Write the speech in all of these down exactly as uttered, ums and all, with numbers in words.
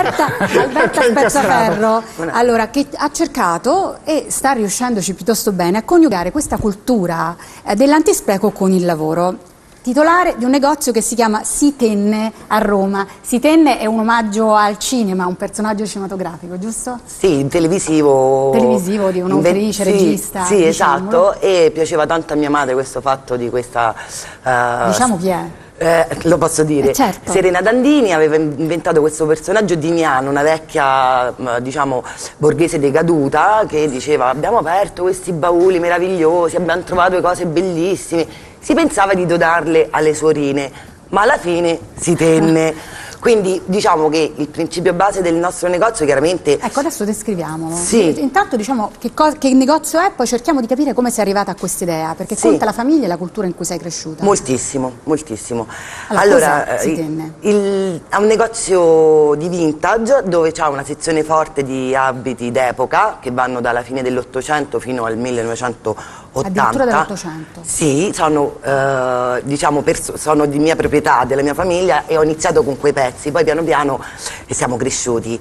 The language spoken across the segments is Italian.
Alberta, Alberta Spezzaferro, allora, che ha cercato e sta riuscendoci piuttosto bene a coniugare questa cultura eh, dell'antispreco con il lavoro. Titolare di un negozio che si chiama Si Tenne a Roma. Si Tenne è un omaggio al cinema, un personaggio cinematografico, giusto? Sì, televisivo. Televisivo di un'autrice, sì, regista. Sì, diciamolo. esatto, e piaceva tanto a mia madre questo fatto di questa... Uh, diciamo chi è? Eh, lo posso dire, eh certo. Serena Dandini aveva inventato questo personaggio di Miano, una vecchia diciamo borghese decaduta, che diceva: abbiamo aperto questi bauli meravigliosi, abbiamo trovato cose bellissime. Si pensava di donarle alle suorine, ma alla fine si tenne. Quindi diciamo che il principio base del nostro negozio chiaramente... Ecco, adesso descriviamolo. Sì. Intanto diciamo che, che negozio è, poi cerchiamo di capire come sei arrivata a questa idea, perché sì. conta la famiglia e la cultura in cui sei cresciuta. Moltissimo, moltissimo. Allora, allora Si Tenne? Il, è un negozio di vintage dove c'è una sezione forte di abiti d'epoca che vanno dalla fine dell'Ottocento fino al millenovecentottanta. Addirittura dell'Ottocento? Sì, sono, eh, diciamo, sono di mia proprietà, della mia famiglia, e ho iniziato con quei pezzi, poi piano piano siamo cresciuti.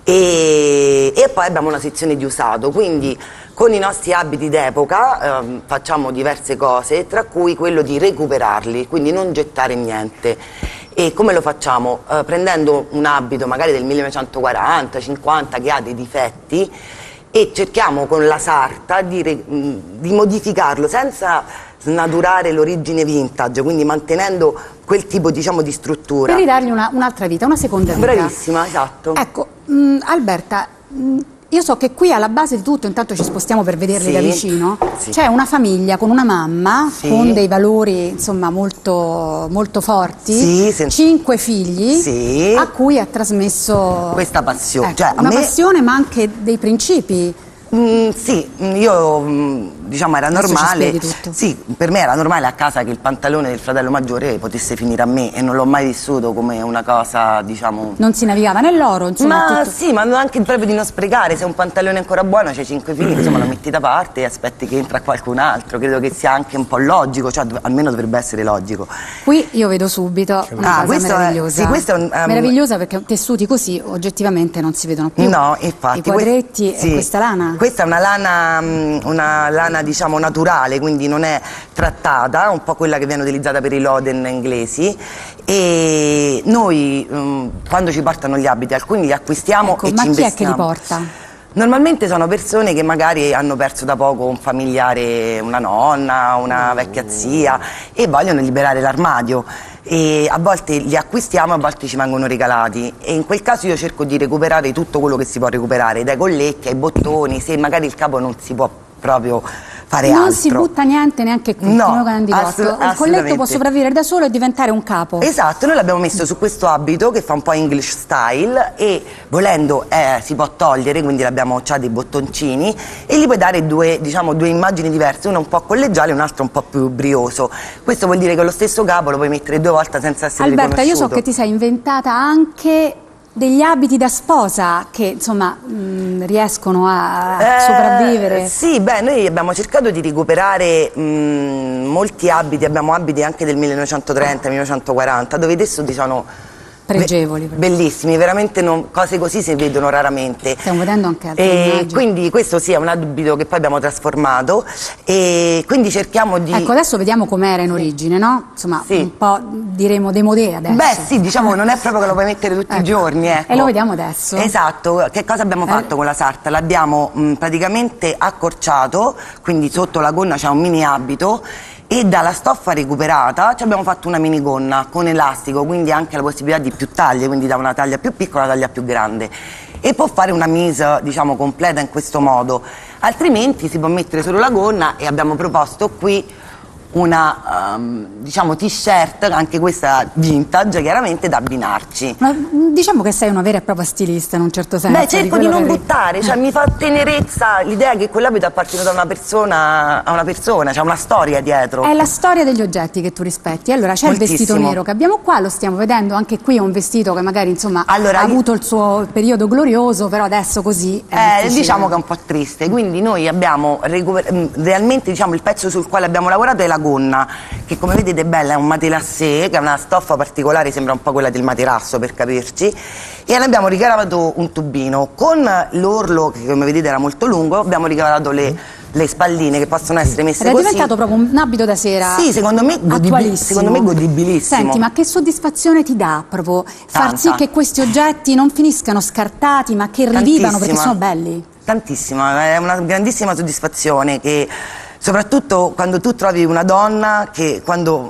E, e poi abbiamo una sezione di usato, quindi con i nostri abiti d'epoca eh, facciamo diverse cose, tra cui quello di recuperarli, quindi non gettare niente. E come lo facciamo? Eh, prendendo un abito magari del millenovecentoquaranta cinquanta che ha dei difetti, e cerchiamo con la sarta di, di modificarlo senza snaturare l'origine vintage, quindi mantenendo quel tipo, diciamo, di struttura. Per ridargli un'altra vita, una seconda vita. Bravissima, esatto. Ecco, mh, Alberta, mh, io so che qui alla base di tutto, intanto ci spostiamo per vederli sì, da vicino, sì. c'è una famiglia con una mamma, sì. con dei valori insomma molto, molto forti, sì, sen- cinque figli, sì. a cui ha trasmesso questa passione. Ecco, cioè, a una me... passione ma anche dei principi. Mm, sì, io mm, diciamo era Adesso normale, tutto. sì, per me era normale a casa che il pantalone del fratello maggiore potesse finire a me, e non l'ho mai vissuto come una cosa, diciamo... Non si navigava nell'oro, insomma. Ma tutto... sì, ma anche proprio di non sprecare, se un pantalone è ancora buono, c'hai cinque figli, insomma lo metti da parte e aspetti che entra qualcun altro, credo che sia anche un po' logico, cioè almeno dovrebbe essere logico. Qui io vedo subito una ah, cosa meravigliosa, è, sì, questo è un, um, meravigliosa perché tessuti così oggettivamente non si vedono più. No, infatti. I quadretti que- sì. e questa lana? Questa è una lana, una lana diciamo naturale, quindi non è trattata, un po' quella che viene utilizzata per i loden inglesi, e noi um, quando ci portano gli abiti alcuni li acquistiamo ecco, e ma ci chi investiamo. è che li porta? Normalmente sono persone che magari hanno perso da poco un familiare, una nonna, una vecchia zia, e vogliono liberare l'armadio. E a volte li acquistiamo, a volte ci vengono regalati, e in quel caso io cerco di recuperare tutto quello che si può recuperare, dai colletti ai bottoni, se magari il capo non si può proprio fare non altro. si butta niente neanche qui, no, assolut- il colletto può sopravvivere da solo e diventare un capo. Esatto, noi l'abbiamo messo su questo abito che fa un po' English style, e volendo eh, si può togliere, quindi l'abbiamo c'ha dei bottoncini, e gli puoi dare due, diciamo, due immagini diverse, una un po' collegiale e un'altra un po' più brioso. Questo vuol dire che lo stesso capo lo puoi mettere due volte senza essere Alberta, riconosciuto. io so che ti sei inventata anche degli abiti da sposa che insomma mh, riescono a eh, sopravvivere. Sì, beh, noi abbiamo cercato di recuperare mh, molti abiti, abbiamo abiti anche del millenovecentotrenta millenovecentoquaranta, dove adesso ti sono pregevoli, be bellissimi, veramente non, cose così si vedono raramente. Stiamo vedendo anche altre e immagini. Quindi questo sì è un abito che poi abbiamo trasformato, e quindi cerchiamo di... Ecco, adesso vediamo com'era in origine, no? Insomma, sì. un po' diremo demodé adesso. Beh sì, diciamo non è proprio che lo puoi mettere tutti ecco. i giorni, ecco. E lo vediamo adesso. Esatto, che cosa abbiamo fatto eh. con la sarta? L'abbiamo mh, praticamente accorciato, quindi sotto la gonna c'è un mini abito, e dalla stoffa recuperata ci abbiamo fatto una minigonna con elastico, quindi anche la possibilità di più taglie, quindi da una taglia più piccola a una taglia più grande, e può fare una mise, diciamo, completa in questo modo. Altrimenti si può mettere solo la gonna, e abbiamo proposto qui una um, diciamo t-shirt, anche questa vintage, chiaramente da abbinarci. Ma diciamo che sei una vera e propria stilista in un certo senso. Beh, cerco di, di non buttare, cioè eh. mi fa tenerezza l'idea che quell'abito appartiene da una persona a una persona, c'è una storia dietro. È la storia degli oggetti che tu rispetti. Allora c'è il vestito nero che abbiamo qua, lo stiamo vedendo, anche qui è un vestito che magari insomma allora, ha avuto il suo periodo glorioso, però adesso così è eh, diciamo che è un po' triste, quindi noi abbiamo realmente, diciamo, il pezzo sul quale abbiamo lavorato è la gonna, che come vedete è bella, è un matelassé, che è una stoffa particolare, sembra un po' quella del materasso per capirci, e ne abbiamo ricavato un tubino. Con l'orlo, che come vedete era molto lungo, abbiamo ricavato le, le spalline che possono essere messe Ed è così. diventato proprio un abito da sera. Sì, secondo me, godibi secondo me godibilissimo. Senti, ma che soddisfazione ti dà proprio far Tanta. sì che questi oggetti non finiscano scartati, ma che rivivano perché sono belli? Tantissima, è una grandissima soddisfazione, che soprattutto quando tu trovi una donna che quando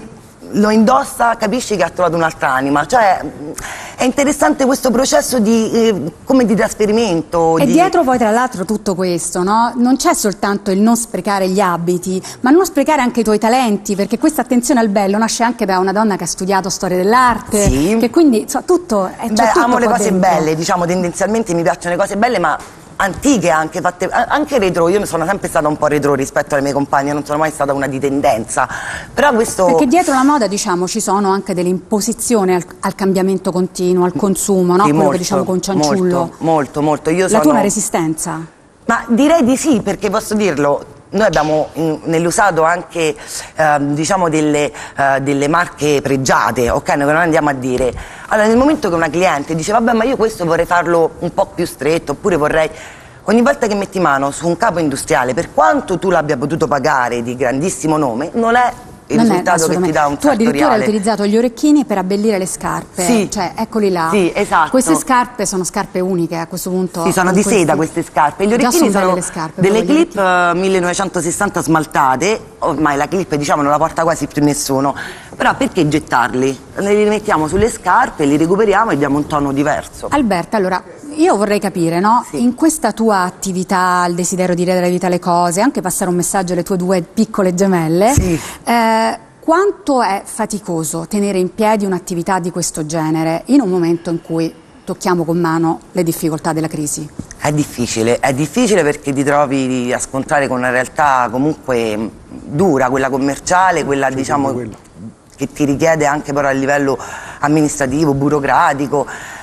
lo indossa capisci che ha trovato un'altra anima, cioè è interessante questo processo di, eh, come di trasferimento. E di... dietro poi tra l'altro tutto questo, no? Non c'è soltanto il non sprecare gli abiti, ma non sprecare anche i tuoi talenti, perché questa attenzione al bello nasce anche da una donna che ha studiato storia dell'arte, sì. che quindi so, tutto è Beh, tutto amo le cose dentro. belle, diciamo tendenzialmente mi piacciono le cose belle, ma antiche anche, fatte, anche retro. Io sono sempre stata un po' retro rispetto alle mie compagne, non sono mai stata una di tendenza, però questo... Perché dietro la moda, diciamo, ci sono anche delle imposizioni al, al cambiamento continuo, al consumo, no? Sì, Quello molto, che diciamo con Cianciullo. Molto, molto, molto. Io La sono... tua è una resistenza? Ma direi di sì, perché posso dirlo, noi abbiamo nell'usato anche eh, diciamo delle, eh, delle marche pregiate, ok? Noi non andiamo a dire. Allora, nel momento che una cliente dice vabbè, ma io questo vorrei farlo un po' più stretto, oppure vorrei... Ogni volta che metti mano su un capo industriale, per quanto tu l'abbia potuto pagare di grandissimo nome, non è il non risultato che ti dà un Tu addirittura sartoriale. hai utilizzato gli orecchini per abbellire le scarpe, sì. Cioè eccoli là. Sì, esatto. Queste scarpe sono scarpe uniche a questo punto. Sì, sono di questi... seda queste scarpe. Gli orecchini sono, sono scarpe, delle clip uh, millenovecentosessanta smaltate, ormai la clip diciamo non la porta quasi più nessuno, però perché gettarli? Li mettiamo sulle scarpe, li recuperiamo e diamo un tono diverso. Alberta, allora io vorrei capire, no? Sì. In questa tua attività, il desiderio di rendere vita alle cose, anche passare un messaggio alle tue due piccole gemelle, sì. eh, quanto è faticoso tenere in piedi un'attività di questo genere in un momento in cui tocchiamo con mano le difficoltà della crisi? È difficile, è difficile perché ti trovi a scontrare con una realtà comunque dura, quella commerciale, quella diciamo che ti richiede anche però a livello amministrativo, burocratico.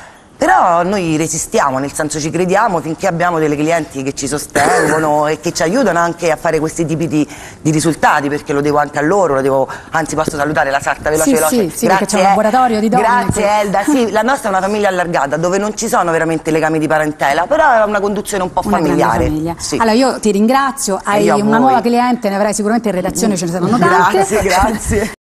Però noi resistiamo, nel senso ci crediamo finché abbiamo delle clienti che ci sostengono e che ci aiutano anche a fare questi tipi di, di risultati, perché lo devo anche a loro, lo devo, anzi posso salutare la Sarta Veloce sì, Veloce. Sì, sì, perché c'è un laboratorio di donne. Grazie che... Elda, sì, la nostra è una famiglia allargata dove non ci sono veramente legami di parentela, però è una conduzione un po' una familiare. Sì. Allora io ti ringrazio, hai una nuova cliente, ne avrai sicuramente in redazione, ce ne saranno tante. Grazie, grazie.